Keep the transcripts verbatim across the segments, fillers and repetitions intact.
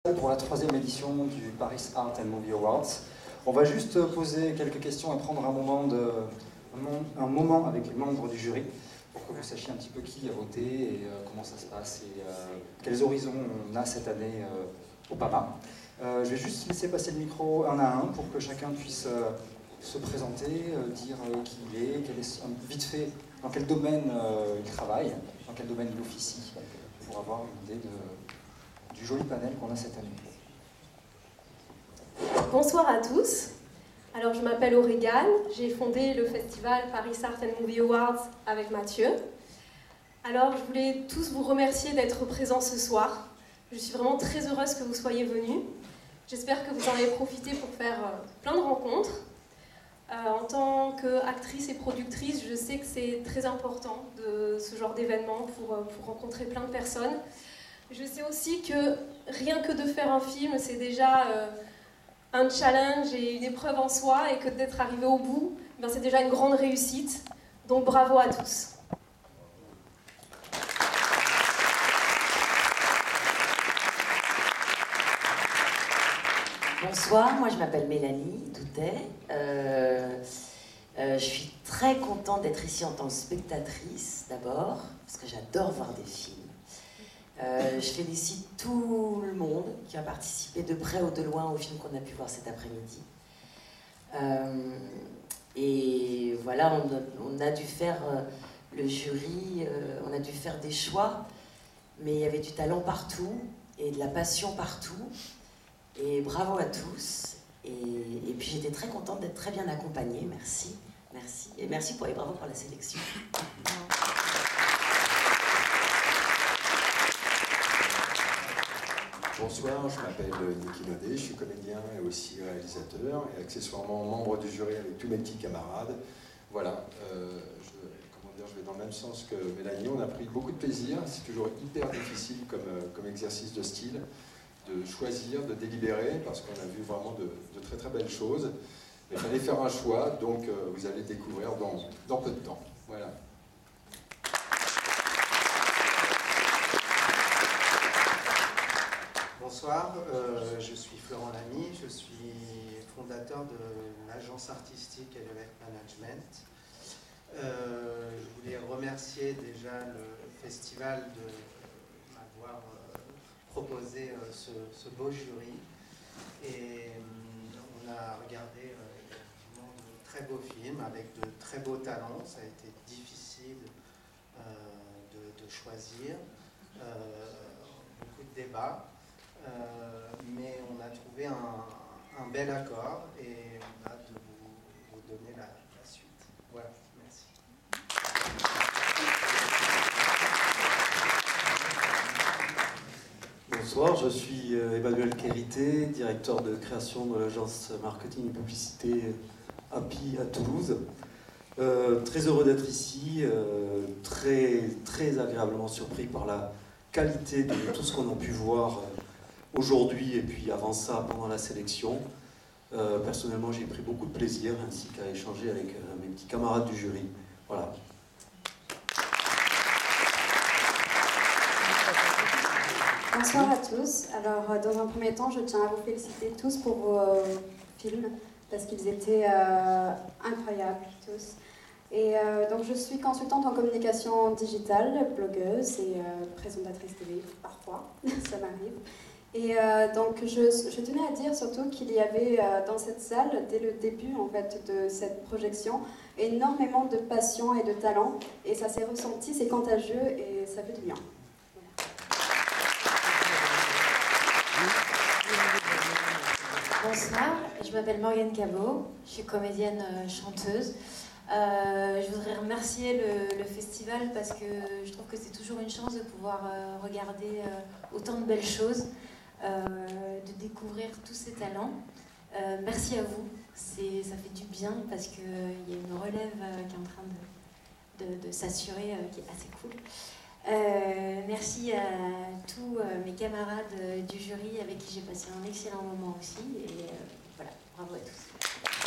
Pour la troisième édition du Paris Art and Movie Awards. On va juste poser quelques questions et prendre un moment, de, un moment avec les membres du jury pour que vous sachiez un petit peu qui a voté et euh, comment ça se passe et euh, quels horizons on a cette année euh, au P A M A. Euh, je vais juste laisser passer le micro un à un pour que chacun puisse euh, se présenter, euh, dire euh, qui il est, quel est, vite fait dans quel domaine euh, il travaille, dans quel domaine il officie, pour avoir une idée de du joli panel qu'on a cette année. Bonsoir à tous. Alors je m'appelle Aurégane, j'ai fondé le festival Paris Art and Movie Awards avec Mathieu. Alors je voulais tous vous remercier d'être présents ce soir. Je suis vraiment très heureuse que vous soyez venus. J'espère que vous en avez profité pour faire plein de rencontres. Euh, en tant qu'actrice et productrice, je sais que c'est très important de ce genre d'événement pour, pour rencontrer plein de personnes. Je sais aussi que rien que de faire un film, c'est déjà euh, un challenge et une épreuve en soi, et que d'être arrivé au bout, ben c'est déjà une grande réussite. Donc bravo à tous. Bonsoir, moi je m'appelle Mélanie Doutet. Euh, euh, je suis très contente d'être ici en tant que spectatrice d'abord, parce que j'adore voir des films. Euh, je félicite tout le monde qui a participé de près ou de loin au film qu'on a pu voir cet après-midi. Euh, et voilà, on a, on a dû faire euh, le jury, euh, on a dû faire des choix, mais il y avait du talent partout et de la passion partout. Et bravo à tous. Et, et puis j'étais très contente d'être très bien accompagnée. Merci, merci. Et merci pour les bravos pour la sélection. Bonsoir, je m'appelle Niki Naudet, je suis comédien et aussi réalisateur et accessoirement membre du jury avec tous mes petits camarades. Voilà, euh, je, comment dire, je vais dans le même sens que Mélanie, on a pris beaucoup de plaisir, c'est toujours hyper difficile comme, comme exercice de style, de choisir, de délibérer, parce qu'on a vu vraiment de, de très très belles choses. Mais il fallait faire un choix, donc euh, vous allez découvrir dans, dans peu de temps. Voilà. Bonsoir, euh, je suis Florent Lamy, je suis fondateur de l'agence artistique Elevate Management. Euh, je voulais remercier déjà le festival de m'avoir euh, proposé euh, ce, ce beau jury. Et euh, on a regardé euh, effectivement de très beaux films avec de très beaux talents. Ça a été difficile euh, de, de choisir, euh, beaucoup de débats. Euh, mais on a trouvé un, un bel accord et on a hâte de vous, vous donner la, la suite. Voilà, merci. Bonsoir, je suis Emmanuel Kérité, directeur de création de l'agence marketing et publicité Happy à Toulouse. Euh, très heureux d'être ici, euh, très, très agréablement surpris par la qualité de tout ce qu'on a pu voir aujourd'hui et puis avant ça pendant la sélection. Euh, personnellement, j'ai pris beaucoup de plaisir ainsi qu'à échanger avec euh, mes petits camarades du jury. Voilà. Bonsoir à tous. Alors, dans un premier temps, je tiens à vous féliciter tous pour vos euh, films parce qu'ils étaient euh, incroyables tous. Et euh, donc, je suis consultante en communication digitale, blogueuse et euh, présentatrice télé parfois, ça m'arrive. Et euh, donc, je, je tenais à dire surtout qu'il y avait euh, dans cette salle, dès le début en fait, de cette projection, énormément de passion et de talent. Et ça s'est ressenti, c'est contagieux et ça fait du bien. Bonsoir, je m'appelle Morgane Cabot, je suis comédienne euh, chanteuse. Euh, je voudrais remercier le, le festival parce que je trouve que c'est toujours une chance de pouvoir euh, regarder euh, autant de belles choses, euh, de découvrir tous ces talents. Euh, merci à vous, c'est, ça fait du bien parce qu'il y a une relève euh, qui est en train de, de, de s'assurer, euh, qui est assez cool. Euh, merci à tous euh, mes camarades euh, du jury avec qui j'ai passé un excellent moment aussi. Et euh, voilà, bravo à tous.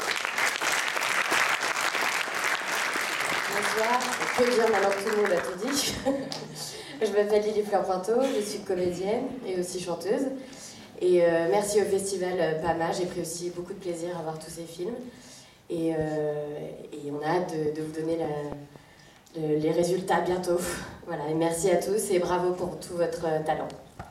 Bonsoir, je peux dire maintenant que tout le monde a tout dit. Je m'appelle Lily Fleur Pinto, je suis comédienne et aussi chanteuse. Et euh, merci au festival P A M A, j'ai pris aussi beaucoup de plaisir à voir tous ces films. Et, euh, et on a hâte de, de vous donner la, le, les résultats bientôt. Voilà, et merci à tous et bravo pour tout votre talent.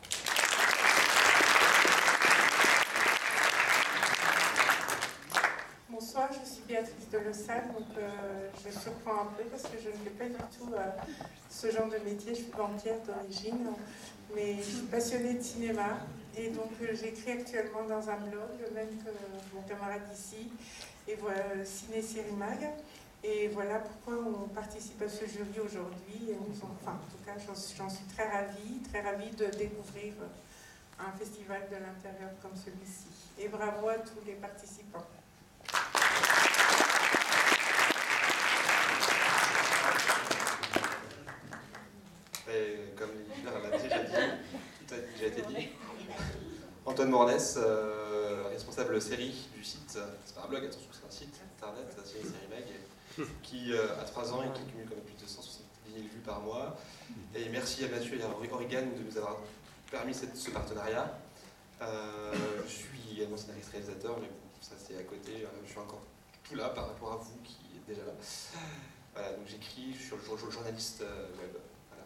Bonsoir, je suis Béatrice de Lausanne, donc euh, je surprends un peu parce que je ne fais pas du tout euh, ce genre de métier. Je suis banquière d'origine, mais je suis passionnée de cinéma et donc euh, j'écris actuellement dans un blog, le même que mon camarade ici, et voilà, Ciné Série Mag. Et voilà pourquoi on participe à ce jury aujourd'hui. Et on, enfin, en tout cas, j'en suis très ravie, très ravie de découvrir un festival de l'intérieur comme celui-ci. Et bravo à tous les participants. Et comme l'Hiver l'a déjà dit, tout a déjà été dit. Antoine Mornès, euh, responsable série du site, c'est pas un blog, attention, c'est un site internet, c'est une série mag, qui euh, a trois ans et qui cumule quand même plus de cent soixante-dix mille vues par mois. Et merci à Mathieu et à Origan de nous avoir permis cette, ce partenariat. Euh, je suis également scénariste réalisateur, mais bon, ça c'est à côté, je suis encore tout là par rapport à vous qui êtes déjà là. Voilà, donc j'écris, je suis le journaliste web. Voilà.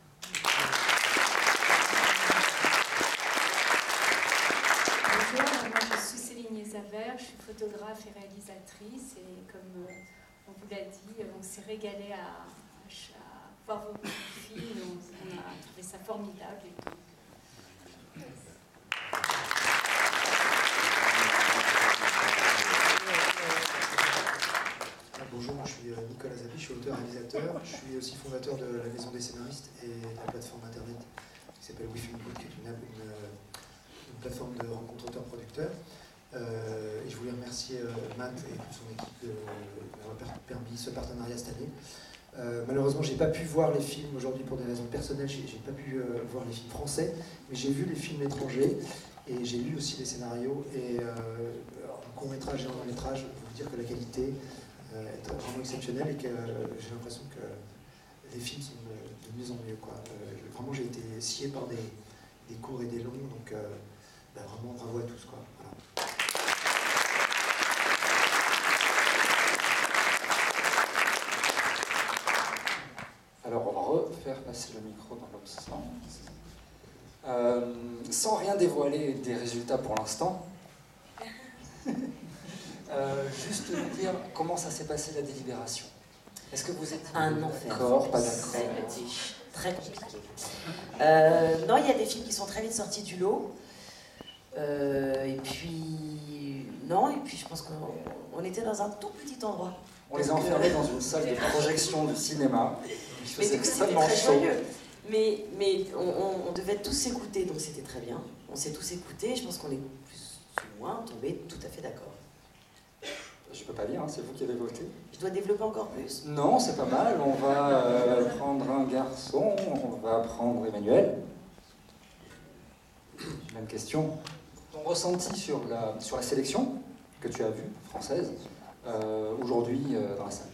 Bonjour, moi je suis Céline Yezaver, je suis photographe et réalisatrice et comme euh, on vous l'a dit, on s'est régalé à, à voir vos films, on, on a trouvé ça formidable. Et donc, bonjour, je suis Nicolas Zabi, je suis auteur-réalisateur, je suis aussi fondateur de la Maison des scénaristes et de la plateforme internet qui s'appelle WeFilmGood, qui est une, une, une plateforme de rencontres auteurs-producteurs. Euh, et je voulais remercier euh, Matt et toute son équipe de m'avoir permis ce partenariat cette année. Euh, malheureusement, j'ai pas pu voir les films aujourd'hui pour des raisons personnelles, j'ai pas pu euh, voir les films français, mais j'ai vu les films étrangers et j'ai lu aussi les scénarios. Et euh, en court-métrage et en long-métrage, je peux vous dire que la qualité euh, est vraiment exceptionnelle et que euh, j'ai l'impression que les films sont de, de mieux en mieux, quoi. Euh, vraiment, j'ai été scié par des, des courts et des longs, donc euh, bah, vraiment bravo à tous, quoi. Voilà. Alors, on va refaire passer le micro dans l'autre sens. Euh, sans rien dévoiler des résultats pour l'instant, euh, juste nous dire comment ça s'est passé la délibération. Est-ce que vous êtes un enfer? D'accord, pas d'accord. Très compliqué. Euh, non, il y a des films qui sont très vite sortis du lot. Euh, et puis, non, et puis je pense qu'on on était dans un tout petit endroit. On les a enfermés dans une salle de projection du cinéma. Il faisait extrêmement chaud. Mais, mais on, on, on devait tous s'écouter, donc c'était très bien. On s'est tous écoutés, je pense qu'on est plus ou moins tombés tout à fait d'accord. Je peux pas dire, hein, c'est vous qui avez voté. Je dois développer encore plus? Non, c'est pas mal. On va euh, prendre un garçon, on va prendre Emmanuel. Même question. Ton ressenti sur la, sur la sélection que tu as vue, française, euh, aujourd'hui euh, dans la salle?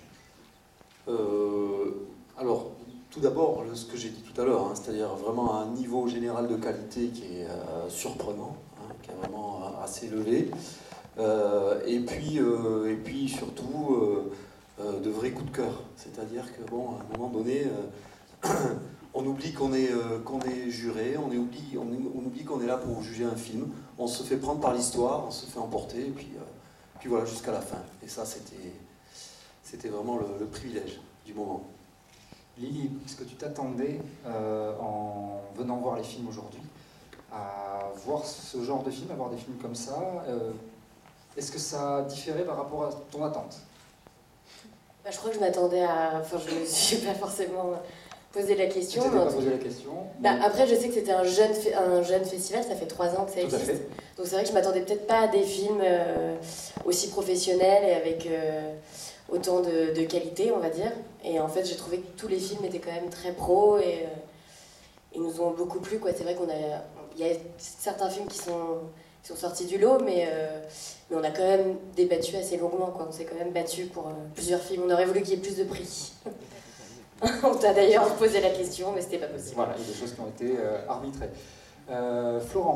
euh, Alors, tout d'abord, ce que j'ai dit tout à l'heure, hein, c'est-à-dire vraiment un niveau général de qualité qui est euh, surprenant, hein, qui est vraiment euh, assez élevé. Euh, et, puis, euh, et puis surtout, euh, euh, de vrais coups de cœur. C'est-à-dire que, bon, à un moment donné, euh, on oublie qu'on est, euh, qu'on est juré, on, est oublie, on, est, on oublie qu'on est là pour juger un film, on se fait prendre par l'histoire, on se fait emporter, et puis, euh, puis voilà, jusqu'à la fin. Et ça, c'était, c'était vraiment le, le privilège du moment. Lily, est-ce que tu t'attendais, euh, en venant voir les films aujourd'hui, à voir ce genre de film, à voir des films comme ça euh, Est-ce que ça différait par rapport à ton attente? Bah, je crois que je m'attendais à... Enfin, je ne me suis pas forcément posé la question. Tu t'étais pas tout... posé la question bah, Après, je sais que c'était un jeune, un jeune festival, ça fait trois ans que ça existe. Tout à fait. Donc c'est vrai que je m'attendais peut-être pas à des films euh, aussi professionnels et avec euh, autant de, de qualité, on va dire. Et en fait, j'ai trouvé que tous les films étaient quand même très pro et euh, ils nous ont beaucoup plu, quoi. C'est vrai qu'on a... Il y a certains films qui sont... sont sortis du lot, mais, euh, mais on a quand même débattu assez longuement, quoi. On s'est quand même battu pour euh, plusieurs films. On aurait voulu qu'il y ait plus de prix. On t'a d'ailleurs posé la question, mais c'était pas possible. Voilà, il y a des choses qui ont été euh, arbitrées. Euh, Florent,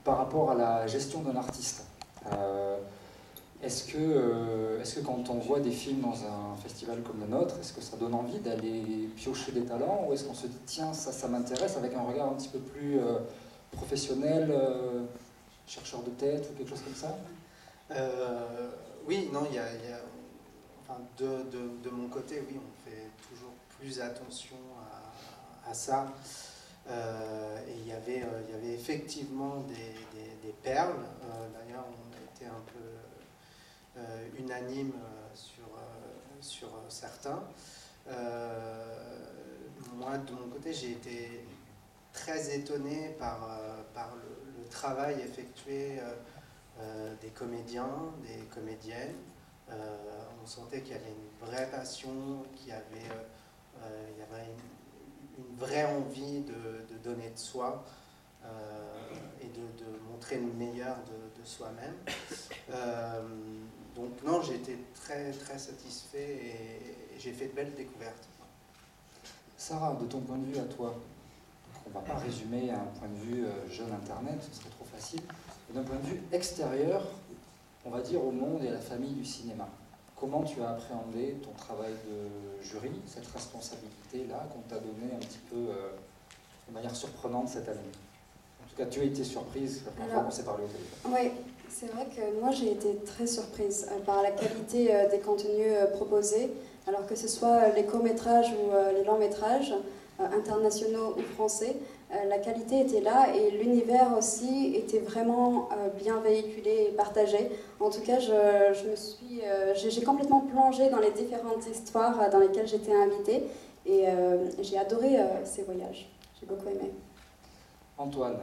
par rapport à la gestion d'un artiste. Euh, est-ce que, euh, est-ce que quand on voit des films dans un festival comme le nôtre, est-ce que ça donne envie d'aller piocher des talents, ou est-ce qu'on se dit tiens, ça, ça m'intéresse, avec un regard un petit peu plus euh, professionnel, euh, chercheur de tête ou quelque chose comme ça? euh, Oui, non, il y a, y a enfin, de, de, de mon côté, oui, on fait toujours plus attention à, à ça. Euh, et il y avait, euh, il y avait effectivement des, des, des perles. Euh, d'ailleurs, on était un peu euh, unanime sur, euh, sur certains. Euh, moi, de mon côté, j'ai été très étonné par, euh, par le, le travail effectué euh, euh, des comédiens, des comédiennes. Euh, on sentait qu'il y avait une vraie passion, qu'il y avait, euh, il y avait une, une vraie envie de, de donner de soi euh, et de, de montrer le meilleur de, de soi-même. Euh, donc non, j'ai été très, très satisfait et, et j'ai fait de belles découvertes. Sarah, de ton point de vue à toi, on ne va pas résumer à un point de vue euh, jeune Internet, ce serait trop facile. D'un point de vue extérieur, on va dire au monde et à la famille du cinéma, comment tu as appréhendé ton travail de jury, cette responsabilité-là qu'on t'a donnée un petit peu euh, de manière surprenante cette année? En tout cas, tu as été surprise la première fois qu'on s'est parlé au téléphone. Oui, c'est vrai que moi j'ai été très surprise euh, par la qualité euh, des contenus euh, proposés, alors que ce soit les courts-métrages ou euh, les longs-métrages, euh, internationaux ou français, euh, la qualité était là et l'univers aussi était vraiment euh, bien véhiculé et partagé. En tout cas, je, je me suis, euh, j'ai, j'ai complètement plongé dans les différentes histoires euh, dans lesquelles j'étais invitée et euh, j'ai adoré euh, ces voyages. J'ai beaucoup aimé. Antoine,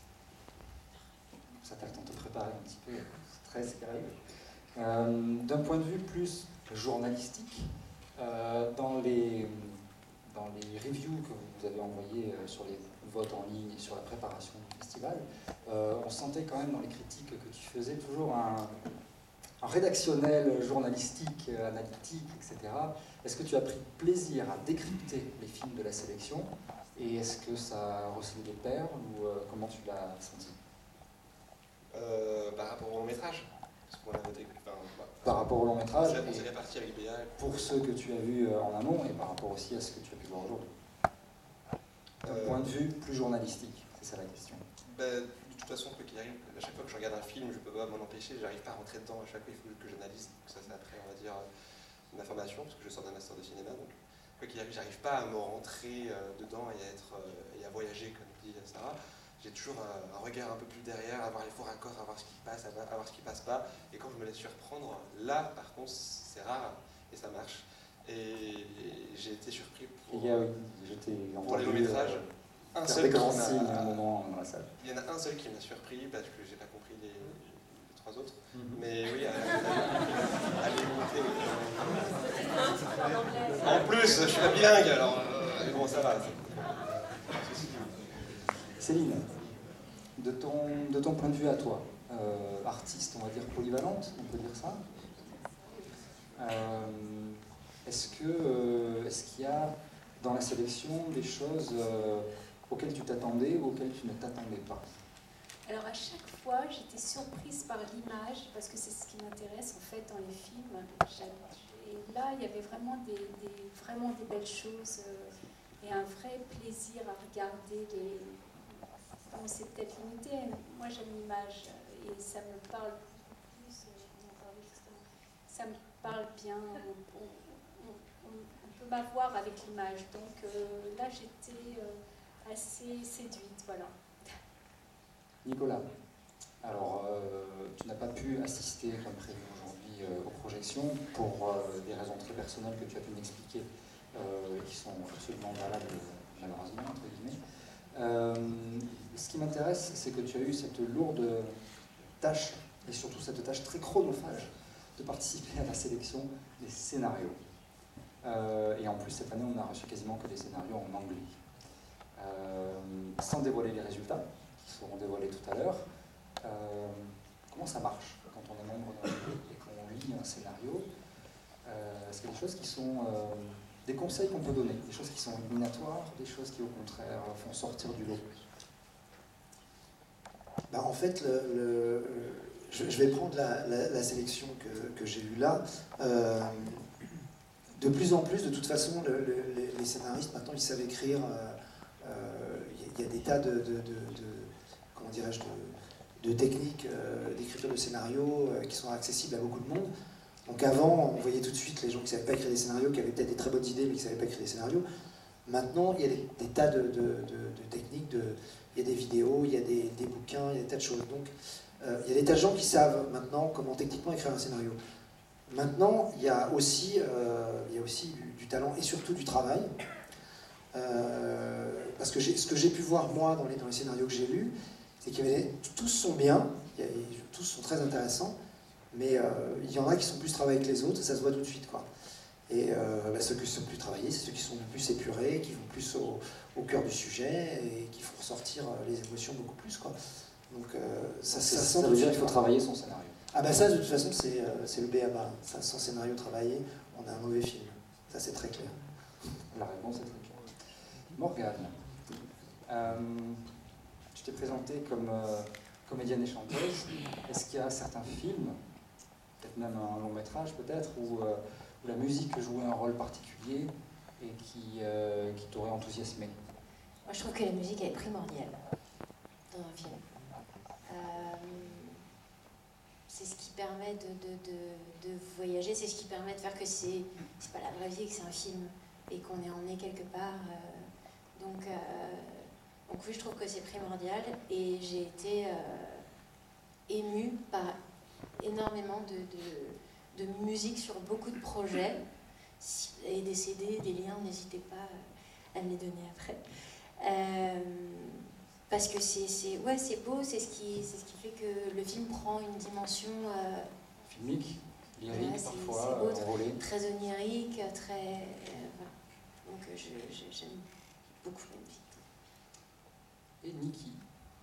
ça t'a le temps de te préparer un petit peu, stress qui arrive. Euh, d'un point de vue plus journalistique, euh, dans, les, dans les reviews que vous avez envoyées euh, sur les votes en ligne et sur la préparation du festival, euh, on sentait quand même dans les critiques que tu faisais toujours un, un rédactionnel journalistique, analytique, et cetera. Est-ce que tu as pris plaisir à décrypter les films de la sélection? Et est-ce que ça a recelé des perles ou euh, comment tu l'as senti? euh, Par rapport au long métrage parce qu'on a voté, enfin, bah, Par rapport au long métrage, on s'est réparti avec Béa. Pour ceux que tu as vus en amont et par rapport aussi à ce que tu as pu voir aujourd'hui. D'un Euh, point de vue plus journalistique, c'est ça la question. Ben, de toute façon, quoi qu'il arrive, à chaque fois que je regarde un film, je ne peux pas m'en empêcher, j'arrive pas à rentrer dedans, à chaque fois il faut que j'analyse, donc ça c'est après, on va dire, une information, parce que je sors d'un master de cinéma, donc quoi qu'il arrive, j'arrive pas à me rentrer euh, dedans et à, être, euh, et à voyager, comme dit Sarah. J'ai toujours un, un regard un peu plus derrière, à voir les faux raccords, à voir ce qui passe, à voir, à voir ce qui passe pas, et quand je me laisse surprendre, là, par contre, c'est rare, et ça marche. Et j'ai été surpris pour, Il y a, oui, j'étais pour les longs métrages. Euh, un faire seul des qui grands m'a- signes à un moment dans la salle. Il y en a un seul qui m'a surpris parce que j'ai pas compris les, les trois autres. Mhm. Mais oui, à, à, à l'écouter. En plus, je suis pas bilingue, alors euh, bon, ça va. Céline, de ton, de ton point de vue à toi, euh, artiste, on va dire polyvalente, on peut dire ça. Euh, est-ce que, euh, est-ce qu'il y a dans la sélection des choses euh, auxquelles tu t'attendais ou auxquelles tu ne t'attendais pas? Alors à chaque fois, j'étais surprise par l'image, parce que c'est ce qui m'intéresse en fait dans les films. Et là, il y avait vraiment des, des, vraiment des belles choses euh, et un vrai plaisir à regarder les... Bon, c'est peut-être limité, moi j'aime l'image et ça me parle plus, on en parlait justement, ça me parle bien, on, on, on, on peut m'avoir avec l'image. Donc euh, là, j'étais euh, assez séduite, voilà. Nicolas, alors euh, tu n'as pas pu assister comme prévu aujourd'hui euh, aux projections pour euh, des raisons très personnelles que tu as pu m'expliquer euh, et qui sont absolument valables malheureusement entre guillemets. Euh, ce qui m'intéresse, c'est que tu as eu cette lourde tâche et surtout cette tâche très chronophage de participer à la sélection des scénarios. Euh, et en plus cette année on n'a reçu quasiment que des scénarios en anglais. Euh, sans dévoiler les résultats, qui seront dévoilés tout à l'heure, euh, comment ça marche quand on est membre d'un jury et qu'on lit un scénario? euh, Est-ce qu'il y a des choses qui sont euh, des conseils qu'on peut donner, des choses qui sont éliminatoires, des choses qui au contraire font sortir du lot? bah, en fait, le, le, je, je vais prendre la, la, la sélection que, que j'ai eue là. Euh, de plus en plus, de toute façon, le, le, les, les scénaristes, maintenant, ils savent écrire. Il euh, euh, y, y a des tas de, de, de, de comment dirais-je, de, de techniques euh, d'écriture de scénarios euh, qui sont accessibles à beaucoup de monde. Donc avant, on voyait tout de suite les gens qui ne savaient pas écrire des scénarios, qui avaient peut-être des très bonnes idées, mais qui ne savaient pas écrire des scénarios. Maintenant, il y a des, des tas de, de, de, de techniques, de, il y a des vidéos, il y a des, des bouquins, il y a des tas de choses. Donc, euh, il y a des tas de gens qui savent maintenant comment techniquement écrire un scénario. Maintenant, il y a aussi, euh, il y a aussi du, du talent et surtout du travail. Euh, parce que ce que j'ai pu voir, moi, dans les, dans les scénarios que j'ai lus, c'est qu'il y avait, tous sont bien, il y a, tous sont très intéressants, mais euh, il y en a qui sont plus travaillés que les autres, ça se voit tout de suite, quoi. Et euh, bah, ceux qui sont plus travaillés, c'est ceux qui sont plus épurés, qui vont plus au, au cœur du sujet et qui font ressortir les émotions beaucoup plus, quoi. Donc euh, ça, ça, ça, ça veut dire qu'il faut travailler son scénario. Ah ben ça, de toute façon, c'est euh, le B A B A. Ça, sans scénario travaillé, on a un mauvais film. Ça, c'est très clair. La réponse est très claire. Morgane, euh, tu t'es présentée comme euh, comédienne et chanteuse. Est-ce qu'il y a certains films, peut-être même un long métrage peut-être, où, euh, où la musique jouait un rôle particulier et qui, euh, qui t'aurait enthousiasmé? Moi, je trouve que la musique est primordiale dans un film. Euh, c'est ce qui permet de, de, de, de voyager, c'est ce qui permet de faire que c'est pas la vraie vie, que c'est un film et qu'on est emmené quelque part. Euh, donc, euh, donc oui, je trouve que c'est primordial et j'ai été euh, émue par énormément de, de, de musique sur beaucoup de projets et des C D, des liens, n'hésitez pas à me les donner après. Euh, parce que c'est ouais, c'est beau, c'est ce, qui, ce qui fait que le film prend une dimension... Euh, filmique, lyrique, ouais, parfois, c'est enrôlé. Très onirique, très... Euh, voilà. Donc j'aime beaucoup la musique. Et Niki.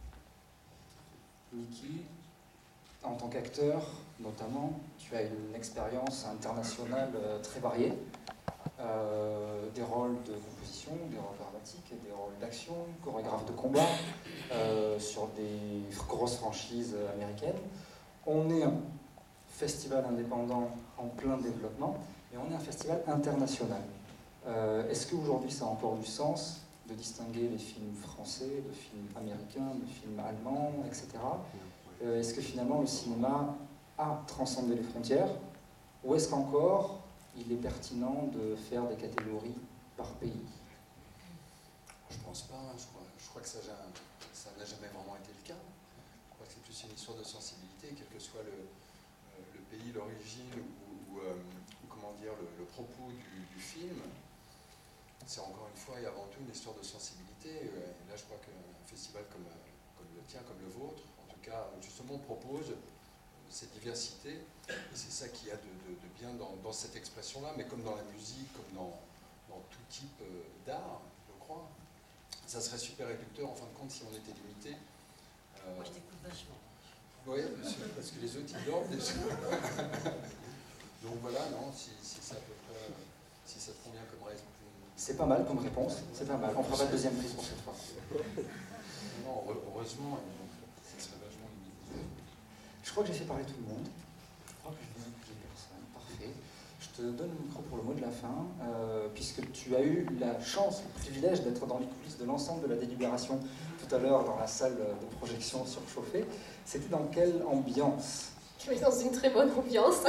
Niki, en tant qu'acteur, notamment, tu as une expérience internationale très variée. Euh, des rôles de composition, des rôles dramatiques, des rôles d'action, chorégraphe de combat, euh, sur des grosses franchises américaines. On est un festival indépendant en plein développement, et on est un festival international. Euh, Est-ce qu'aujourd'hui ça a encore du sens de distinguer les films français, de films américains, de films allemands, et cetera. Euh, Est-ce que finalement le cinéma a transcendé les frontières, ou est-ce qu'encore il est pertinent de faire des catégories par pays? Je pense pas, je crois, je crois que ça n'a jamais vraiment été le cas. Je crois que c'est plus une histoire de sensibilité, quel que soit le, le pays, l'origine ou, ou, euh, ou comment dire, le, le propos du, du film. C'est encore une fois et avant tout une histoire de sensibilité. Et là, je crois qu'un festival comme, comme le tien, comme le vôtre, en tout cas, justement, propose cette diversité, et c'est ça qu'il y a de, de, de bien dans, dans cette expression-là, mais comme dans la musique, comme dans, dans tout type euh, d'art, je crois. Ça serait super réducteur, en fin de compte, si on était limité. Euh... Moi, je t'écoute vachement. Oui, parce que les autres, ils dorment déjà. Donc voilà, non, si, si, ça peut pas, si ça te convient comme réponse. C'est pas mal comme réponse, c'est pas mal. On fera pas de deuxième prise pour cette fois. Non, heureusement, ça serait vachement limité. Je crois que j'ai fait parler tout le monde. Je crois que je viens de les personnes. Parfait. Je te donne le micro pour le mot de la fin, euh, puisque tu as eu la chance, le privilège d'être dans les coulisses de l'ensemble de la délibération tout à l'heure dans la salle de projection surchauffée. C'était dans quelle ambiance? Je suis dans une très bonne ambiance.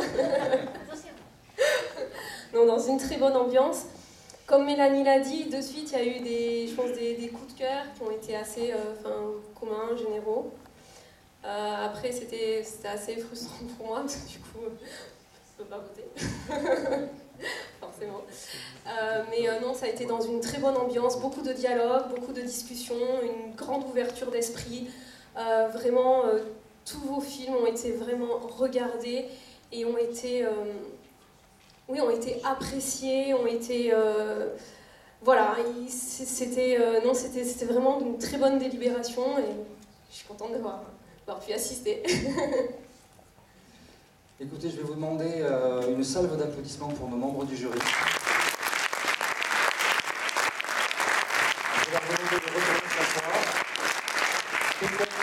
Non, dans une très bonne ambiance. Comme Mélanie l'a dit, de suite, il y a eu des, je pense, des, des coups de cœur qui ont été assez euh, enfin, communs, généraux. Euh, après, c'était assez frustrant pour moi, parce que du coup, je ne peux pas voter, forcément. Euh, mais euh, non, ça a été dans une très bonne ambiance, beaucoup de dialogues, beaucoup de discussions, une grande ouverture d'esprit. Euh, vraiment, euh, tous vos films ont été vraiment regardés et ont été, euh, oui, ont été appréciés, ont été... Euh, voilà, c'était euh, non, c'était c'était vraiment une très bonne délibération et je suis contente d'avoir pu assister. Écoutez, je vais vous demander euh, une salve d'applaudissements pour nos membres du jury. Je vais leur demander de retourner s'asseoir.